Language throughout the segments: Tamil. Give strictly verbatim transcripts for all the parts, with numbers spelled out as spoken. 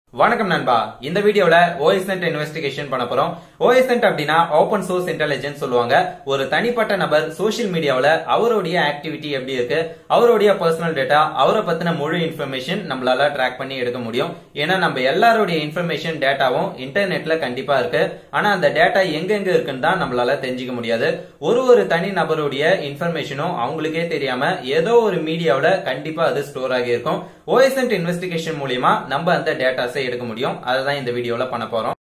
வணக்கம் நண்பா. இந்த வீடியோல ஓஎஸ்என்ட் இன்வெஸ்டிகேஷன் பண்ண போறோம். ஓஎஸ்என்ட் அப்படினா ஓபன் சோர்ஸ் இன்டெலிஜென்ஸ் சொல்லுவாங்க. ஒரு தனிப்பட்ட நபர் சோஷியல் மீடியாவுல அவருடைய ஆக்டிவிட்டி எப்படி இருக்கு, அவருடைய பர்சனல் டேட்டா, அவரை பத்தின முழு இன்ஃபர்மேஷன் நம்மளால ட்ராக் பண்ணி எடுக்க முடியும். ஏன்னா நம்ம எல்லாருடைய இன்ஃபர்மேஷன் டேட்டாவும் இன்டர்நெட்ல கண்டிப்பா இருக்கு. ஆனா அந்த டேட்டா எங்க எங்க இருக்குன்னு தான் நம்மளால தெரிஞ்சுக்க முடியாது. ஒரு ஒரு தனி நபருடைய இன்ஃபர்மேஷனும் அவங்களுக்கே தெரியாம ஏதோ ஒரு மீடியாவுல கண்டிப்பா அது ஸ்டோர் ஆகி இருக்கும். ஓஎஸ்என்ட் இன்வெஸ்டிகேஷன் மூலமா நம்ம அந்த டேட்டாஸை எடுக்க முடியும். அதுதான் இந்த வீடியோல பண்ண போறோம்.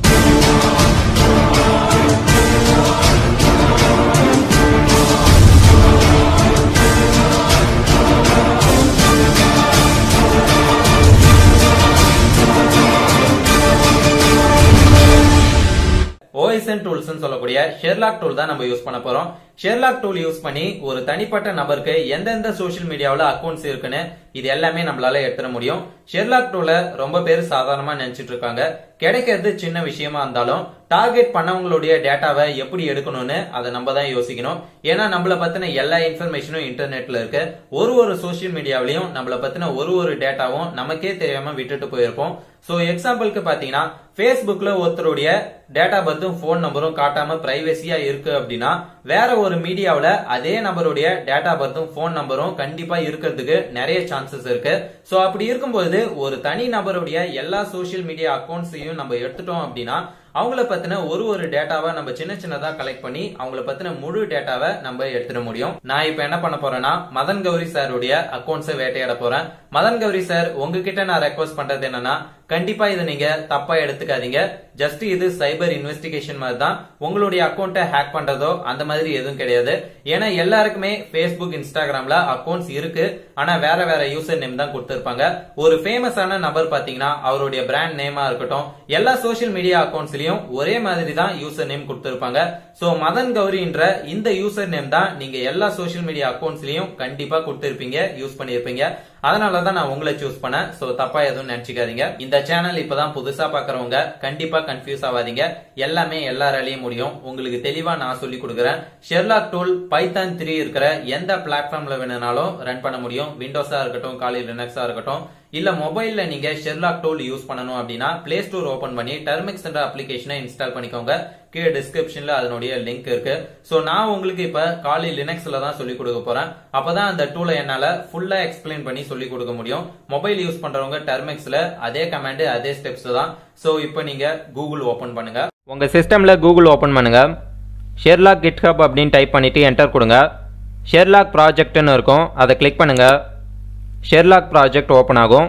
ஓஎஸ்என்ட் டூல்ஸ் சொல்லக்கூடிய ஷெர்லாக் டூல் தான் நம்ம யூஸ் பண்ண போறோம். ஷெர்லாக் டூல் யூஸ் பண்ணி ஒரு தனிப்பட்ட நபருக்கு எந்தெந்த சோஷியல் மீடியாவில் அக்கௌண்ட்ஸ் இருக்குன்னு இது எல்லாமே நம்மளால எடுத்துட முடியும். ஷெர்லாக் டூல ரொம்ப பேர் சாதாரணமா நினைச்சிட்டு இருக்காங்க. கிடைக்கிறது சின்ன விஷயமா இருந்தாலும் டார்கெட் பண்ணவங்களுடைய டேட்டாவை எப்படி எடுக்கணும்னு அதை நம்ம தான் யோசிக்கணும். ஏன்னா நம்மள பத்தின எல்லா இன்ஃபர்மேஷனும் இன்டர்நெட்ல இருக்கு. ஒரு ஒரு சோஷியல் மீடியாவிலையும் நம்மள பத்தின ஒரு ஒரு டேட்டாவும் நமக்கே தெரியாம விட்டுட்டு போயிருப்போம். சோ எக்ஸாம்பிளுக்கு பாத்தீங்கன்னா பேஸ்புக்ல ஒருத்தருடைய டேட்டா பர்த்தும் போன் நம்பரும் காட்டாம பிரைவசியா இருக்கு அப்படின்னா வேற ஒரு மீடியாவில அதே நபருடைய டேட்டா பர்த்தும் போன் நம்பரும் கண்டிப்பா இருக்கிறதுக்கு நிறைய சான்சஸ் இருக்கு. சோ அப்படி இருக்கும்போது ஒரு தனி நபருடைய எல்லா சோசியல் மீடியா அக்கௌண்ட்ஸையும் நம்ம எடுத்துட்டோம் அப்படின்னா அவங்கள பத்தின ஒரு ஒரு டேட்டாவை நம்ம சின்ன சின்னதா கலெக்ட் பண்ணி அவங்கள பத்தின முழு டேட்டாவை நம்ம எடுத்துட முடியும். நான் இப்ப என்ன பண்ண போறேன்னா மதன் கௌரி சாருடைய அக்கௌண்ட்ஸை வேட்டையாட போறேன். மதன் கௌரி சார் உங்ககிட்ட நான் ரெக்வஸ்ட் பண்றது என்னன்னா கண்டிப்பா இதை நீங்க தப்பா எடுத்துக்காதீங்க. ஜஸ்ட் இது சைபர் இன்வெஸ்டிகேஷன் மாதிரி தான். உங்களுடைய அக்கௌண்ட்டை ஹேக் பண்றதோ அந்த மாதிரி எதுவும் கிடையாது. ஏன்னா எல்லாருக்குமே பேஸ்புக், இன்ஸ்டாகிராம்ல அக்கௌண்ட்ஸ் இருக்கு. ஆனா வேற வேற யூசர் நேம் தான் கொடுத்திருப்பாங்க. ஒரு ஃபேமஸான நபர் பாத்தீங்கன்னா அவருடைய பிராண்ட் நேமா இருக்கட்டும், எல்லா சோசியல் மீடியா அக்கௌண்ட்ஸ்லயும் ஒரே மாதிரி தான் யூசர் நேம் கொடுத்திருப்பாங்க. சோ மதன் கௌரின்ற இந்த யூசர் நேம் தான் நீங்க எல்லா சோசியல் மீடியா அக்கௌண்ட்ஸ்லயும் கண்டிப்பா கொடுத்திருப்பீங்க, யூஸ் பண்ணிருப்பீங்க. அதனாலதான் நான் உங்களை சூஸ் பண்ணேன். சோ தப்பா எதுவும் நினைச்சுக்காதீங்க. இந்த சேனல் இப்பதான் புதுசா பாக்குறவங்க கண்டிப்பா கன்ஃபியூஸ் ஆகாதீங்க. எல்லாமே எல்லாராலையும் முடியும். உங்களுக்கு தெளிவா நான் சொல்லி கொடுக்குறேன். ஷெர்லாக் டூல் பைத்தான் த்ரீ இருக்கிற எந்த பிளாட்ஃபார்ம்ல வேணும்னாலும் ரன் பண்ண முடியும். விண்டோஸா இருக்கட்டும், காலி லினக்ஸா இருக்கட்டும், இல்ல மொபைல்ல நீங்க ஷெர்லாக் டூல் யூஸ் பண்ணணும் அப்படின்னா பிளே ஸ்டோர் ஓபன் பண்ணி டெர்மிக்ஸ் என்ற அப்ளிகேஷனை இன்ஸ்டால் பண்ணிக்கோங்க. கீழே டிஸ்கிரிப்ஷன்ல அதனுடைய லிங்க் இருக்கு. சோ நான் உங்களுக்கு இப்ப காலி லினக்ஸ்ல தான் சொல்லி கொடுக்க போறேன். அப்பதான் அந்த டூலை என்னால ஃபுல்லா எக்ஸ்பிளைன் பண்ணி சொல்லி கொடுக்க முடியும். மொபைல் யூஸ் பண்றவங்க டெர்மிக்ஸ்ல அதே கமாண்ட் அதே ஸ்டெப்ஸ் தான். சோ இப்போ நீங்க கூகுள் ஓபன் பண்ணுங்க. உங்க சிஸ்டம்ல கூகுள் ஓபன் பண்ணுங்க. ஷெர்லாக் கிட்ஹப் அப்படின்னு டைப் பண்ணிட்டு என்டர் கொடுங்க. ஷெர்லாக் ப்ராஜெக்ட்னு இருக்கும், அதை கிளிக் பண்ணுங்க. ஷெர்லாக் ப்ராஜெக்ட் ஓபன் ஆகும்.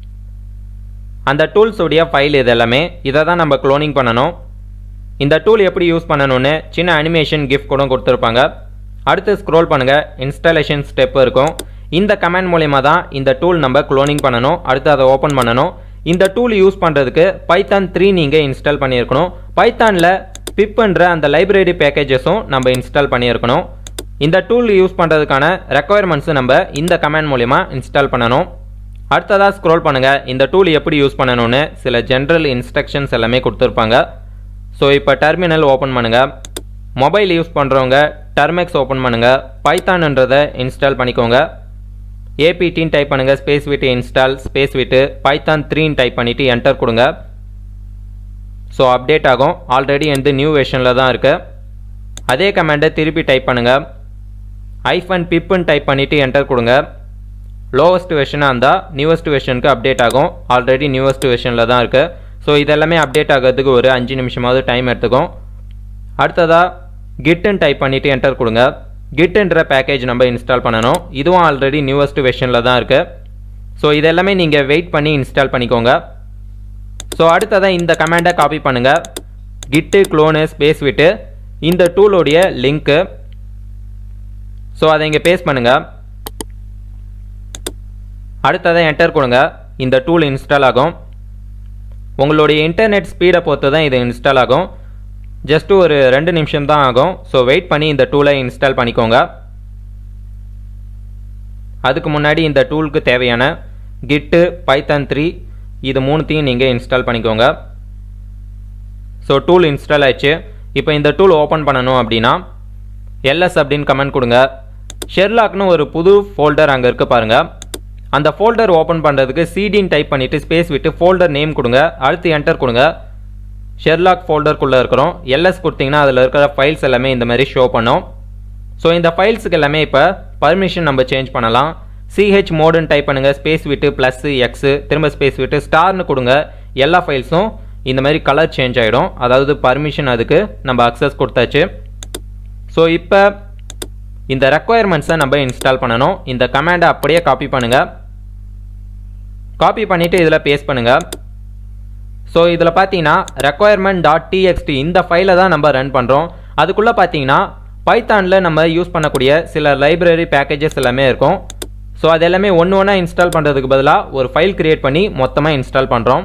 அந்த டூல்ஸ் உடைய ஃபைல் இது எல்லாமே. இதை தான் நம்ம க்ளோனிங் பண்ணணும். இந்த டூல் எப்படி யூஸ் பண்ணணும்னு சின்ன அனிமேஷன் கிஃப்ட் கூட கொடுத்துருப்பாங்க. அடுத்து ஸ்க்ரோல் பண்ணுங்க. இன்ஸ்டாலேஷன் ஸ்டெப் இருக்கும். இந்த கமாண்ட் மூலமா தான் இந்த டூல் நம்ம க்ளோனிங் பண்ணணும். அடுத்து அதை ஓபன் பண்ணணும். இந்த டூல் யூஸ் பண்றதுக்கு பைத்தான் த்ரீ நீங்க இன்ஸ்டால் பண்ணியிருக்கணும். பைத்தான்ல பிப்ன்ற அந்த லைப்ரரி பேக்கேஜஸும் நம்ம இன்ஸ்டால் பண்ணியிருக்கணும். இந்த டூல் யூஸ் பண்றதுக்கான ரெக்குயர்மெண்ட்ஸ் நம்ம இந்த கமாண்ட் மூலமா இன்ஸ்டால் பண்ணணும். அடுத்ததா ஸ்க்ரோல் பண்ணுங்க. இந்த டூல் எப்படி யூஸ் பண்ணணும்னு சில ஜெனரல் இன்ஸ்ட்ரக்ஷன்ஸ் எல்லாமே கொடுத்துருப்பாங்க. ஸோ இப்போ டெர்மினல் ஓப்பன் பண்ணுங்க. மொபைல் யூஸ் பண்ணுறவங்க டெர்மெக்ஸ் ஓப்பன் பண்ணுங்க. பைத்தான்ன்றதை இன்ஸ்டால் பண்ணிக்கோங்க. ஏபிடின்னு டைப் பண்ணுங்க. ஸ்பேஸ் விட்டு இன்ஸ்டால் ஸ்பேஸ் விட்டு பைத்தான் த்ரீன்னு டைப் பண்ணிட்டு என்டர் கொடுங்க. ஸோ அப்டேட் ஆகும். ஆல்ரெடி வந்து நியூ வெர்ஷனில் தான் இருக்கு. அதே கமாண்டை திருப்பி டைப் பண்ணுங்க. ஐஃபன் பிப்னு டைப் பண்ணிட்டு என்டர் கொடுங்க. லோவஸ்ட் வெர்ஷனாக இருந்தால் நியூவஸ்ட் வெர்ஷனுக்கு அப்டேட் ஆகும். ஆல்ரெடி நியூவஸ்ட் வெர்ஷனில் தான் இருக்கு. ஸோ இதெல்லாமே அப்டேட் ஆகிறதுக்கு ஒரு அஞ்சு நிமிஷமாவது டைம் எடுத்துக்கும். அடுத்ததாக கிட்னு டைப் பண்ணிட்டு என்டர் கொடுங்க. கிட்ன்ற பேக்கேஜ் நம்ம இன்ஸ்டால் பண்ணணும். இதுவும் ஆல்ரெடி நியூவஸ்ட் வெர்ஷனில் தான் இருக்கு. ஸோ இதெல்லாமே நீங்கள் வெயிட் பண்ணி இன்ஸ்டால் பண்ணிக்கோங்க. ஸோ அடுத்ததாக இந்த கமாண்டை காப்பி பண்ணுங்க. கிட்டு க்ளோனு ஸ்பேஸ் விட்டு இந்த டூலோடைய லிங்க்கு. ஸோ அதை இங்கே பேஸ்ட் பண்ணுங்க. அடுத்ததாக என்டர் கொடுங்க. இந்த டூல் இன்ஸ்டால் ஆகும். உங்களுடைய இன்டர்நெட் ஸ்பீடை பொறுத்து தான் இது இன்ஸ்டால் ஆகும். ஜஸ்ட் ஒரு ரெண்டு நிமிஷம் தான் ஆகும். ஸோ வெயிட் பண்ணி இந்த டூலை இன்ஸ்டால் பண்ணிக்கோங்க. அதுக்கு முன்னாடி இந்த டூலுக்கு தேவையான கிட்டு, பைத்தான் த்ரீ இது மூணுத்தையும் நீங்கள் இன்ஸ்டால் பண்ணிக்கோங்க. ஸோ டூல் இன்ஸ்டால் ஆயிடுச்சு. இப்போ இந்த டூல் ஓப்பன் பண்ணணும் அப்படின்னா எல்எஸ் அப்படின்னு கமெண்ட் கொடுங்க. ஷெர்லாக்னு ஒரு புது ஃபோல்டர் அங்கே இருக்கு பாருங்க. அந்த ஃபோல்டர் ஓப்பன் பண்ணுறதுக்கு சிடின்னு டைப் பண்ணிவிட்டு ஸ்பேஸ் விட்டு ஃபோல்டர் நேம் கொடுங்க. அடுத்து என்டர் கொடுங்க. ஷெர்லாக் ஃபோல்டருக்குள்ளே இருக்கிறோம். எல்எஸ் கொடுத்தீங்கன்னா அதில் இருக்கிற ஃபைல்ஸ் எல்லாமே இந்த மாதிரி ஷோ பண்ணும். ஸோ இந்த ஃபைல்ஸுக்கு எல்லாமே இப்போ பர்மிஷன் நம்ம சேஞ்ச் பண்ணலாம். சிஹெச் மோடுன்னு டைப் பண்ணுங்கள். ஸ்பேஸ் விட்டு ப்ளஸ் எக்ஸு திரும்ப ஸ்பேஸ் விட்டு ஸ்டார்னு கொடுங்க. எல்லா ஃபைல்ஸும் இந்த மாதிரி கலர் சேஞ்ச் ஆகிடும். அதாவது பர்மிஷன் அதுக்கு நம்ம அக்சஸ் கொடுத்தாச்சு. ஸோ இப்போ இந்த ரெக்குயர்மெண்ட்ஸை நம்ம இன்ஸ்டால் பண்ணணும். இந்த கமாண்டை அப்படியே காப்பி பண்ணுங்கள். காப்பி பண்ணிவிட்டு இதில் பேஸ்ட் பண்ணுங்கள். ஸோ இதில் பார்த்தீங்கன்னா ரெக்குயர்மெண்ட் டாட் டிஎக்ஸ்டி இந்த ஃபைலை தான் நம்ம ரன் பண்ணுறோம். அதுக்குள்ளே பார்த்தீங்கன்னா பைத்தானில் நம்ம யூஸ் பண்ணக்கூடிய சில லைப்ரரி பேக்கேஜஸ் எல்லாமே இருக்கும். ஸோ அது எல்லாமே ஒன்று ஒன்றா இன்ஸ்டால் பண்ணுறதுக்கு பதிலாக ஒரு ஃபைல் கிரியேட் பண்ணி மொத்தமாக இன்ஸ்டால் பண்ணுறோம்.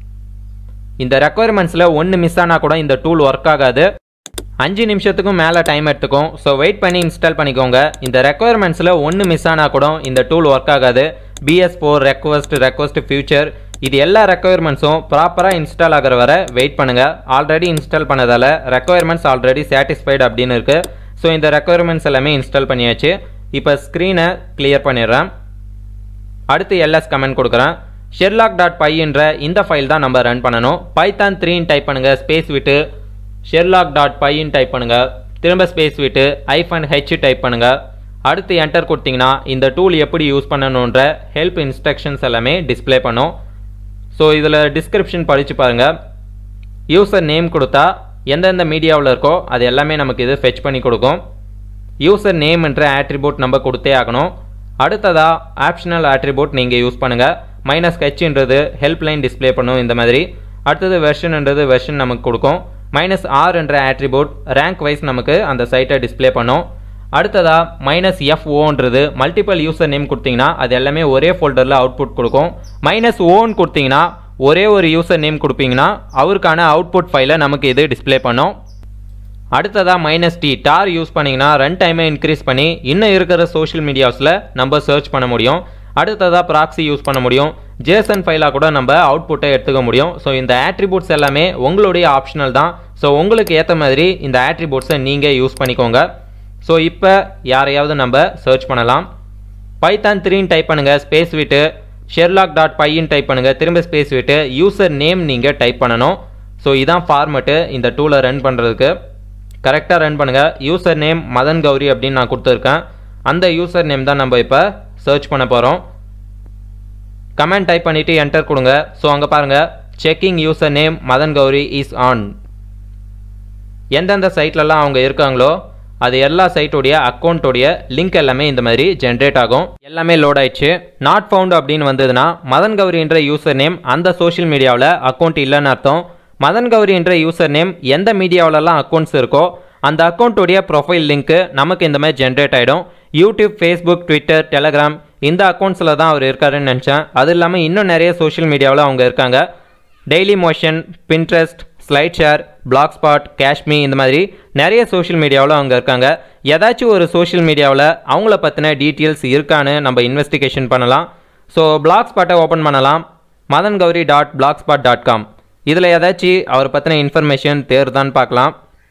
இந்த ரெக்குயர்மெண்ட்ஸில் ஒன்று மிஸ் ஆனால் கூட இந்த டூல் ஒர்க் ஆகாது. அஞ்சு நிமிஷத்துக்கும் மேலே டைம் எடுத்துக்கும். ஸோ வெயிட் பண்ணி இன்ஸ்டால் பண்ணிக்கோங்க. இந்த ரெக்குயர்மெண்ட்ஸில் ஒன்று மிஸ் ஆனால் கூட இந்த டூல் ஒர்க் ஆகாது. B S four requests requests future இது எல்லா ரெக்குயர்மெண்ட்ஸும் ப்ராப்பராக இன்ஸ்டால் ஆகிற வரை வெயிட் பண்ணுங்கள். ஆல்ரெடி இன்ஸ்டால் பண்ணதால் ரெக்குயர்மெண்ட்ஸ் ஆல்ரெடி சாட்டிஸ்ஃபைடு அப்படின்னு இருக்குது. ஸோ இந்த ரெக்குயர்மெண்ட்ஸ் எல்லாமே இன்ஸ்டால் பண்ணியாச்சு. இப்போ ஸ்க்ரீனை கிளியர் பண்ணிடுறேன். அடுத்து எல்எஸ் கமெண்ட் கொடுக்குறேன். ஷெர்லாக் டாட் பை என்ற இந்த ஃபைல் தான் நம்ம ரன் பண்ணணும். பைத்தான் த்ரீன்னு டைப் பண்ணுங்கள். ஸ்பேஸ் விட்டு ஷெர்லாக் டாட் பைன்னு டைப் பண்ணுங்கள். திரும்ப ஸ்பேஸ் விட்டு ஐஃபன் ஹெச் டைப் பண்ணுங்கள். அடுத்து என்டர் கொடுத்தீங்கன்னா இந்த டூல் எப்படி யூஸ் பண்ணணுன்ற ஹெல்ப் இன்ஸ்ட்ரக்ஷன்ஸ் எல்லாமே டிஸ்பிளே பண்ணும். ஸோ இதில் டிஸ்கிரிப்ஷன் படித்து பாருங்கள். யூசர் நேம் கொடுத்தா எந்தெந்த மீடியாவில் இருக்கோ அது எல்லாமே நமக்கு இது ஃபெச் பண்ணி கொடுக்கும். யூசர் நேம் என்ற ஆட்ரிபியூட் நம்ம கொடுத்தே ஆகணும். அடுத்ததாக ஆப்ஷனல் ஆட்ரிபியூட் நீங்கள் யூஸ் பண்ணுங்கள். மைனஸ் ஹெச்ன்றது ஹெல்ப்லைன் டிஸ்பிளே பண்ணும் இந்த மாதிரி. அடுத்தது வெர்ஷன்ன்றது வெர்ஷன் நமக்கு கொடுக்கும். மைனஸ் ஆர் என்ற ஆட்ரிபியூட் ரேங்க் வைஸ் நமக்கு அந்த சைட்டை டிஸ்பிளே பண்ணும். அடுத்ததாக மைனஸ் எஃப்ஓன்றது மல்டிபிள் யூசர் நேம் கொடுத்தீங்கன்னா அது எல்லாமே ஒரே ஃபோல்டரில் அவுட்புட் கொடுக்கும். மைனஸ் ஓன்னு கொடுத்தீங்கன்னா ஒரே ஒரு யூசர் நேம் கொடுப்பீங்கன்னா அவருக்கான அவுட்புட் ஃபைலை நமக்கு இது டிஸ்பிளே பண்ணும். அடுத்ததாக மைனஸ் டி டார் யூஸ் பண்ணிங்கன்னா ரன் டைமை இன்க்ரீஸ் பண்ணி இன்னும் இருக்கிற சோஷியல் மீடியாஸில் நம்ம சர்ச் பண்ண முடியும். அடுத்ததாக ப்ராக்ஸி யூஸ் பண்ண முடியும். ஜேசன் ஃபைலாக கூட நம்ம அவுட்புட்டை எடுத்துக்க முடியும். ஸோ இந்த ஆட்ரிபியூட்ஸ் எல்லாமே உங்களுடைய ஆப்ஷனல் தான். ஸோ உங்களுக்கு ஏற்ற மாதிரி இந்த ஆட்ரிபியூட்ஸை நீங்கள் யூஸ் பண்ணிக்கோங்க. ஸோ இப்போ யாரையாவது நம்ம சர்ச் பண்ணலாம். பைத்தான் த்ரீன்னு டைப் பண்ணுங்கள். ஸ்பேஸ் விட்டு ஷெர்லாக் டாட் பைன்னு டைப் பண்ணுங்கள். திரும்ப ஸ்பேஸ் விட்டு யூசர் நேம் நீங்கள் டைப் பண்ணணும். ஸோ இதான் ஃபார்மெட்டு இந்த டூலை ரன் பண்ணுறதுக்கு. கரெக்டாக ரன் பண்ணுங்கள். யூசர் நேம் மதன் கௌரி அப்படின்னு நான் கொடுத்துருக்கேன். அந்த யூசர் நேம் தான் நம்ம இப்போ சர்ச் பண்ண போகிறோம். கமெண்ட் டைப் பண்ணிவிட்டு என்டர் கொடுங்க. ஸோ அங்கே பாருங்கள் checking user name Madan Gowri is on. எந்தெந்த சைட்லலாம் அவங்க இருக்காங்களோ அது எல்லா சைட்டோடைய அக்கௌண்ட்டோடைய லிங்க் எல்லாமே இந்த மாதிரி ஜென்ரேட் ஆகும். எல்லாமே லோட் ஆயிடுச்சு. நாட் ஃபவுண்ட் அப்படின்னு வந்ததுன்னா மதன் கௌரி என்ற யூசர் நேம் அந்த சோஷியல் மீடியாவில் அக்கௌண்ட் இல்லைன்னு அர்த்தம். மதன் கௌரி என்ற யூசர் நேம் எந்த மீடியாவிலலாம் அக்கௌண்ட்ஸ் இருக்கோ அந்த அக்கௌண்ட்டோடைய ப்ரொஃபைல் லிங்க்கு நமக்கு இந்த மாதிரி ஜென்ரேட் ஆகிடும். யூடியூப், ஃபேஸ்புக், ட்விட்டர், டெலகிராம் இந்த அக்கௌண்ட்ஸில் தான் அவர் இருக்காருன்னு நினச்சேன். அது இல்லாமல் இன்னும் நிறைய சோஷியல் மீடியாவில் அவங்க இருக்காங்க. Daily motion, Pinterest, slide share, blog spot, கேஷ்மி இந்த மாதிரி நிறைய சோஷியல் மீடியாவில் அவங்க இருக்காங்க. ஏதாச்சும் ஒரு சோஷியல் மீடியாவில் அவங்கள பற்றின டீட்டெயில்ஸ் இருக்கான்னு நம்ம இன்வெஸ்டிகேஷன் பண்ணலாம். ஸோ பிளாக் ஸ்பாட்டை ஓப்பன் பண்ணலாம். Madan Gowri dot blog spot dot com இதில் ஏதாச்சும் அவரை பற்றின இன்ஃபர்மேஷன் தேர்தான்னு பார்க்கலாம்.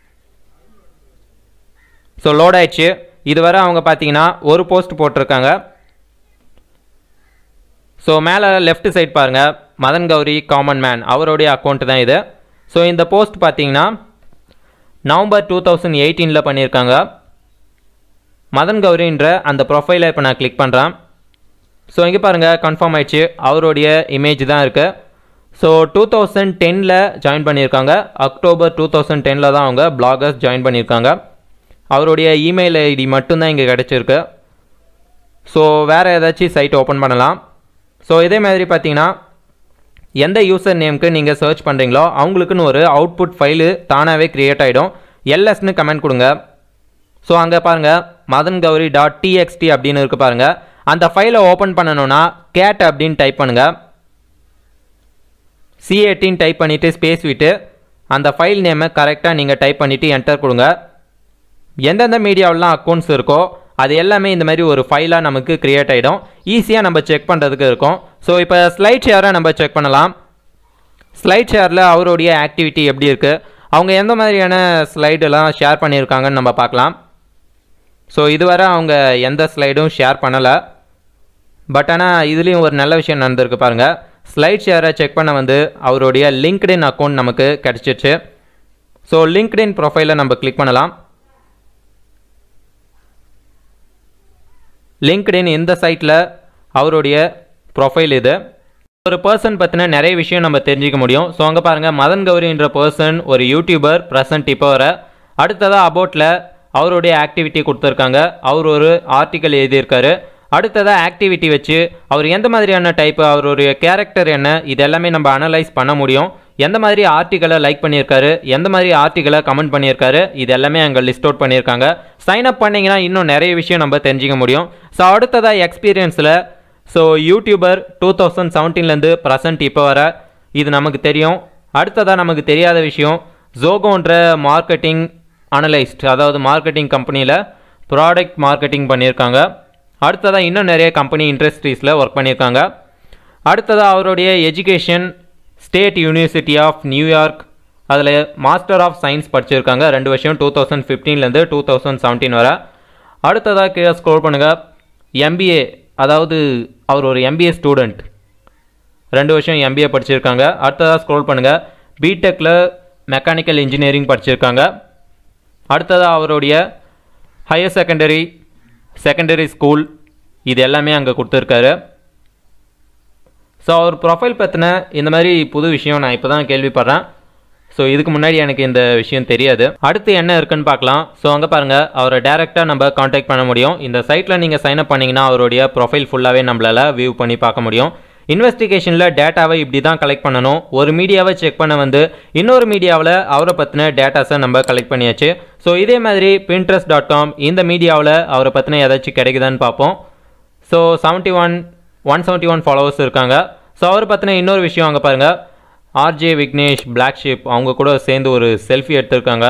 ஸோ லோட் ஆயிடுச்சு. இதுவரை அவங்க பார்த்தீங்கன்னா ஒரு போஸ்ட் போட்டிருக்காங்க. ஸோ மேலே லெஃப்ட் சைட் பாருங்கள் மதன் கௌரி காமன் மேன் அவருடைய அக்கௌண்ட் தான் இது. ஸோ இந்த போஸ்ட் பார்த்தீங்கன்னா நவம்பர் டூ தௌசண்ட் எயிட்டீனில் பண்ணியிருக்காங்க. மதன் கௌரின்ற அந்த ப்ரொஃபைலை இப்போ நான் கிளிக் பண்ணுறேன். ஸோ இங்கே பாருங்கள் கன்ஃபார்ம் ஆயிடுச்சு. அவருடைய இமேஜ் தான் இருக்குது. ஸோ டூ தௌசண்ட் டெனில் ஜாயின் பண்ணியிருக்காங்க. அக்டோபர் டூ தௌசண்ட் டெனில் தான் அவங்க பிளாகர்ஸ் ஜாயின் பண்ணியிருக்காங்க. அவருடைய இமெயில் ஐடி மட்டும்தான் இங்கே கிடச்சிருக்கு. ஸோ வேறு ஏதாச்சும் சைட் ஓப்பன் பண்ணலாம். ஸோ இதே மாதிரி பார்த்தீங்கன்னா எந்த யூசர் நேமுக்கு நீங்கள் சர்ச் பண்ணுறீங்களோ அவங்களுக்குன்னு ஒரு அவுட்புட் ஃபைலு தானாகவே க்ரியேட் ஆகிடும். எல்எஸ்ன்னு கமெண்ட் கொடுங்க. ஸோ அங்கே பாருங்கள் மதன் கௌரி டாட் டிஎக்ஸ்டி அப்படின்னு இருக்குது பாருங்கள். அந்த ஃபைலை ஓப்பன் பண்ணணுன்னா கேட் அப்படின்னு டைப் பண்ணுங்கள். சி எயிட்டின் டைப் பண்ணிவிட்டு ஸ்பேஸ் விட்டு அந்த ஃபைல் நேமை கரெக்டாக நீங்கள் டைப் பண்ணிவிட்டு என்டர் கொடுங்க. எந்தெந்த மீடியாவிலாம் அக்கௌண்ட்ஸ் இருக்கோ அது எல்லாமே இந்த மாதிரி ஒரு ஃபைலாக நமக்கு க்ரியேட் ஆகிடும். ஈஸியாக நம்ம செக் பண்ணுறதுக்கு இருக்கும். ஸோ இப்போ ஸ்லைட் ஷேரை நம்ம செக் பண்ணலாம். ஸ்லைட் ஷேரில் அவருடைய ஆக்டிவிட்டி எப்படி இருக்குது, அவங்க எந்த மாதிரியான ஸ்லைடெல்லாம் ஷேர் பண்ணியிருக்காங்கன்னு நம்ம பார்க்கலாம். ஸோ இதுவரை அவங்க எந்த ஸ்லைடும் ஷேர் பண்ணலை. பட் ஆனால் இதுலேயும் ஒரு நல்ல விஷயம் நடந்திருக்கு பாருங்கள். ஸ்லைட் ஷேரை செக் பண்ண வந்து அவருடைய லிங்க்டின் அக்கௌண்ட் நமக்கு கிடச்சிச்சு. ஸோ லிங்க்டின் ப்ரொஃபைலை நம்ம கிளிக் பண்ணலாம். லிங்க்டின் இந்த சைட்டில் அவருடைய ப்ரொஃபைல் இது. ஒரு பர்சன் பற்றின நிறைய விஷயம் நம்ம தெரிஞ்சிக்க முடியும். ஸோ அங்கே பாருங்கள், மதன் கௌரின்ற பர்சன் ஒரு யூடியூபர் ப்ரெசன்ட் இப்போ வர. அடுத்ததாக அபவுட்டில் அவருடைய ஆக்டிவிட்டி கொடுத்துருக்காங்க. அவர் ஒரு ஆர்டிக்கல் எழுதியிருக்காரு. அடுத்ததாக ஆக்டிவிட்டி வச்சு அவர் எந்த மாதிரியான டைப்பு, அவருடைய கேரக்டர் என்ன, இது எல்லாமே நம்ம அனலைஸ் பண்ண முடியும். எந்த மாதிரி ஆர்டிக்கலை லைக் பண்ணியிருக்காரு, எந்த மாதிரி ஆர்டிக்கலை கமெண்ட் பண்ணியிருக்காரு, இது எல்லாமே அங்கே லிஸ்ட் அவுட் பண்ணியிருக்காங்க. சைன் அப் பண்ணிங்கன்னா இன்னும் நிறைய விஷயம் நம்ம தெரிஞ்சிக்க முடியும். ஸோ அடுத்ததாக எக்ஸ்பீரியன்ஸில் ஸோ யூடியூபர் டூ தௌசண்ட் செவன்டீன்லேருந்து ப்ரெசன்ட் இப்போ வர, இது நமக்கு தெரியும். அடுத்ததாக நமக்கு தெரியாத விஷயம், ஜோகோன்ற மார்க்கெட்டிங் அனலைஸ்ட், அதாவது மார்க்கெட்டிங் கம்பெனியில் ப்ராடக்ட் மார்க்கெட்டிங் பண்ணியிருக்காங்க. அடுத்ததாக இன்னும் நிறைய கம்பெனி இண்டஸ்ட்ரீஸில் ஒர்க் பண்ணியிருக்காங்க. அடுத்ததாக அவருடைய education state university of New York, அதில் மாஸ்டர் ஆஃப் சயின்ஸ் படிச்சிருக்காங்க ரெண்டு வருஷம், two thousand ஃபிஃப்டீன்லேருந்து two thousand seventeen வர. அடுத்ததாக கீழே ஸ்க்ரோல் பண்ணுங்கள், எம்பிஏ, அதாவது அவர் ஒரு எம்பிஏ ஸ்டூடெண்ட், ரெண்டு வருஷம் எம்பிஏ படிச்சிருக்காங்க. அடுத்ததாக ஸ்க்ரோல் பண்ணுங்கள், பிடெக்கில் மெக்கானிக்கல் இன்ஜினியரிங் படிச்சிருக்காங்க. அடுத்ததாக அவருடைய ஹையர் செகண்டரி செகண்டரி ஸ்கூல், இது எல்லாமே அங்கே கொடுத்துருக்காரு. ஸோ அவர் ப்ரொஃபைல் பற்றின இந்த மாதிரி புது விஷயம் நான் இப்போ தான் கேள்விப்படுறேன். ஸோ இதுக்கு முன்னாடி எனக்கு இந்த விஷயம் தெரியாது. அடுத்து என்ன இருக்குன்னு பார்க்கலாம். ஸோ அங்கே பாருங்கள், அவரை டேரெக்டாக நம்ம காண்டாக்ட் பண்ண முடியும். இந்த சைட்டில் நீங்கள் சைன் அப் பண்ணிங்கன்னா அவருடைய ப்ரொஃபைல் ஃபுல்லாகவே நம்மளால் வியூ பண்ணி பார்க்க முடியும். இன்வெஸ்டிகேஷனில் டேட்டாவை இப்படி தான் கலெக்ட் பண்ணணும். ஒரு மீடியாவை செக் பண்ண வந்து இன்னொரு மீடியாவில் அவரை பற்றின டேட்டாஸை நம்ம கலெக்ட் பண்ணியாச்சு. ஸோ இதே மாதிரி பின்ட்ரெஸ்ட் டாட் காம் இந்த மீடியாவில் அவரை பற்றின ஏதாச்சும் கிடைக்குதான்னு பார்ப்போம். So seventy one one seventy one followers இருக்காங்க. ஸோ அவரை பற்றின இன்னொரு விஷயம் அங்கே பாருங்கள், ஆர்ஜே விக்னேஷ் பிளாக் ஷிப் அவங்க கூட சேர்ந்து ஒரு செல்ஃபி எடுத்திருக்காங்க.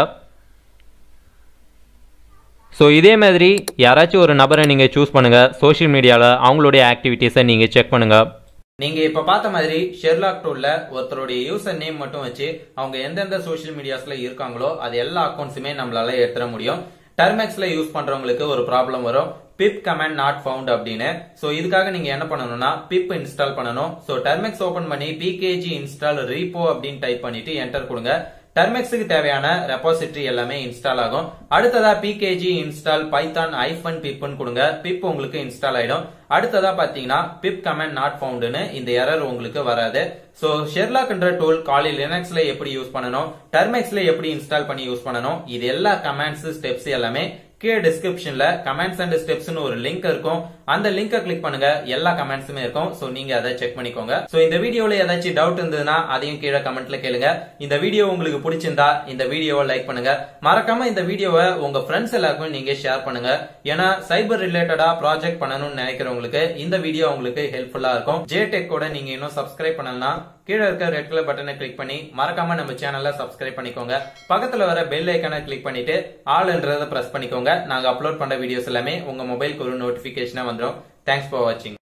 ஸோ இதே மாதிரி யாராச்சும் ஒரு நபரை நீங்கள் சூஸ் பண்ணுங்கள். சோஷியல் மீடியாவில் அவங்களுடைய ஆக்டிவிட்டீஸை நீங்கள் செக் பண்ணுங்கள். நீங்க இப்ப பார்த்த மாதிரி ஷெர்லாக் டூல்ல ஒருத்தருடைய யூசர் நேம் மட்டும் வச்சு அவங்க எந்தெந்த சோஷியல் மீடியாஸ்ல இருக்காங்களோ அது எல்லா அக்கௌண்ட்ஸுமே நம்மளால எடுத்துட முடியும். டெர்மெக்ஸ்ல யூஸ் பண்றவங்களுக்கு ஒரு ப்ராப்ளம் வரும், pip command not found அப்படின்னு. சோ இதுக்காக நீங்க என்ன பண்ணணும்னா pip இன்ஸ்டால் பண்ணணும். சோ டெர்மெக்ஸ் ஓபன் பண்ணி pkg install repo அப்படின்னு டைப் பண்ணிட்டு என்டர் கொடுங்க. டெர்மெக்ஸுக்கு தேவையான ரெபாசிட்டரி எல்லாமே இன்ஸ்டால் ஆகும். அடுத்ததா pkg install python hyphen pip ன்னு கொடுங்க. pip உங்களுக்கு இன்ஸ்டால் ஆயிடும். அடுத்ததா பாத்தீங்கன்னா pip command not foundன்னு இந்த எரர் உங்களுக்கு வராது. சோ ஷெர்லாக்ன்ற டூல் காலி லினக்ஸ்ல எப்படி யூஸ் பண்ணணும், டெர்மெக்ஸ்ல எப்படி இன்ஸ்டால் பண்ணி யூஸ் பண்ணணும், இது எல்லா கமாண்ட்ஸ் ஸ்டெப்ஸ் எல்லாமே கீழே டிஸ்கிரிப்ஷன்ல கமெண்ட்ஸ் அண்ட் ஸ்டெப்ஸ்னு ஒரு லிங்க் இருக்கும். அந்த லிங்கை கிளிக் பண்ணுங்க, எல்லா கமெண்ட்ஸுமே இருக்கும். சோ நீங்க அதை செக் பண்ணிக்கோங்க. சோ இந்த வீடியோல ஏதாச்சும் டவுட் இருந்ததுன்னா அதையும் கீழே கமெண்ட்ல கேளுங்க. இந்த வீடியோ உங்களுக்கு பிடிச்சிருந்தா இந்த வீடியோவை லைக் பண்ணுங்க. மறக்காம இந்த வீடியோவை உங்க ஃப்ரெண்ட்ஸ் எல்லாருக்கும் நீங்க ஷேர் பண்ணுங்க. ஏன்னா சைபர் ரிலேட்டடா ப்ராஜெக்ட் பண்ணணும்னு நினைக்கிறவங்களுக்கு இந்த வீடியோ உங்களுக்கு ஹெல்ப்ஃபுல்லா இருக்கும். ஜேடெக் கூட நீங்க இன்னும் சப்ஸ்கிரைப் பண்ணலனா கீழே இருக்க ரெட் கலர் பட்டனை கிளிக் பண்ணி மறக்காம நம்ம சேனலை சப்ஸ்கிரைப் பண்ணிக்கோங்க. பக்கத்துல வர பெல் ஐக்கானை கிளிக் பண்ணிட்டு ஆல்ன்றதை பிரஸ் பண்ணிக்கோங்க. நாங்க அப்லோட் பண்ற வீடியோஸ் எல்லாமே உங்க மொபைலுக்கு ஒரு நோட்டிபிகேஷனா வந்துடும். தேங்க்ஸ் ஃபார் வாட்சிங்.